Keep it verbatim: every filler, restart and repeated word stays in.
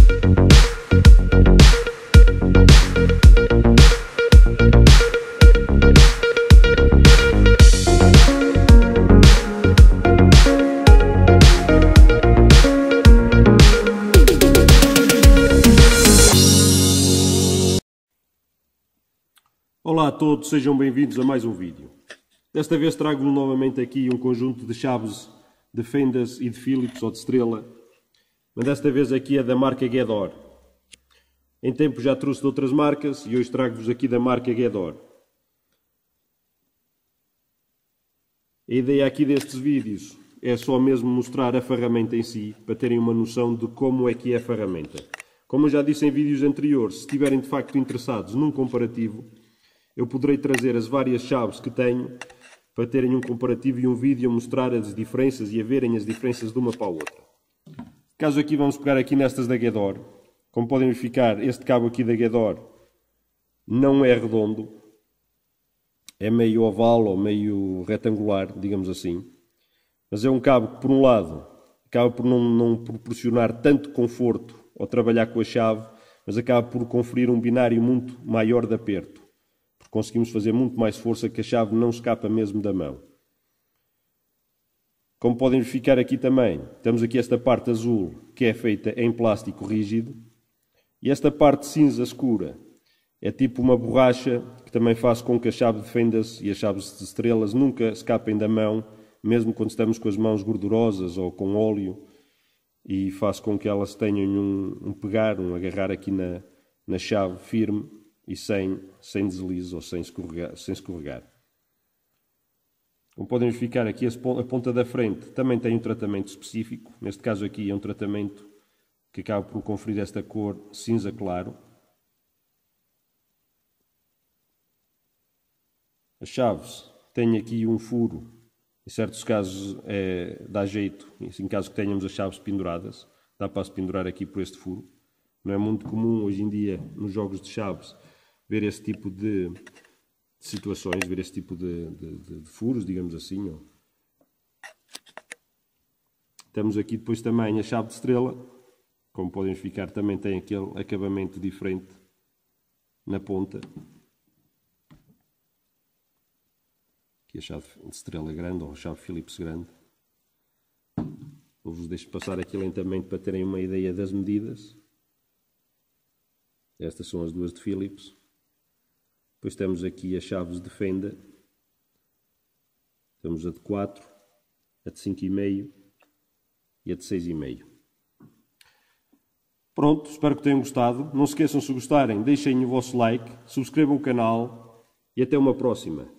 Olá a todos, sejam bem-vindos a mais um vídeo. Desta vez trago-vos novamente aqui um conjunto de chaves de fendas e de Phillips ou de estrela, mas desta vez aqui é da marca Guedor. Em tempo já trouxe de outras marcas e hoje trago-vos aqui da marca Guedor. A ideia aqui destes vídeos é só mesmo mostrar a ferramenta em si, para terem uma noção de como é que é a ferramenta. Como eu já disse em vídeos anteriores, se estiverem de facto interessados num comparativo, eu poderei trazer as várias chaves que tenho para terem um comparativo e um vídeo a mostrar as diferenças e a verem as diferenças de uma para a outra. Caso aqui vamos pegar aqui nestas da Guedor. Como podem verificar, este cabo aqui da Guedor não é redondo. É meio oval ou meio retangular, digamos assim. Mas é um cabo que, por um lado, acaba por não, não proporcionar tanto conforto ao trabalhar com a chave, mas acaba por conferir um binário muito maior de aperto. Conseguimos fazer muito mais força, que a chave não escapa mesmo da mão. Como podem verificar aqui também, temos aqui esta parte azul que é feita em plástico rígido e esta parte cinza escura é tipo uma borracha que também faz com que a chave de fendas e as chaves de estrelas nunca escapem da mão, mesmo quando estamos com as mãos gordurosas ou com óleo, e faz com que elas tenham um, um pegar, um agarrar aqui na, na chave firme e sem, sem deslize ou sem escorregar, sem escorregar. Como podem verificar aqui, a ponta da frente também tem um tratamento específico. Neste caso aqui é um tratamento que acaba por conferir esta cor cinza claro. As chaves têm aqui um furo. Em certos casos é, dá jeito, em caso que tenhamos as chaves penduradas, dá para se pendurar aqui por este furo. Não é muito comum hoje em dia nos jogos de chaves ver esse tipo de, de situações, ver esse tipo de, de, de furos, digamos assim. Ó. Temos aqui depois também a chave de estrela, como podem verificar, também tem aquele acabamento diferente na ponta. Aqui a chave de estrela grande, ou a chave Phillips grande. Eu vos deixo passar aqui lentamente para terem uma ideia das medidas. Estas são as duas de Phillips. Depois temos aqui as chaves de fenda. Temos a de quatro, a de cinco vírgula cinco e a de seis vírgula cinco. Pronto, espero que tenham gostado. Não se esqueçam, se gostarem, deixem o vosso like, subscrevam o canal e até uma próxima.